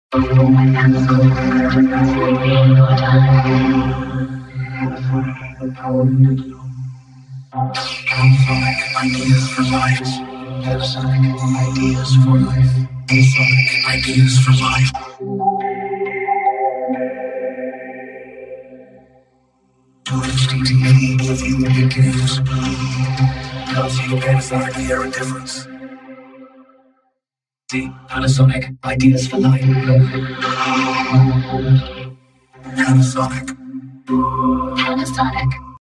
Panasonic ideas for life. Panasonic ideas for life. Panasonic ideas for life. To HDTV give you big news. Tells you Panasonic the air difference. See, Panasonic ideas for life. Panasonic. Panasonic.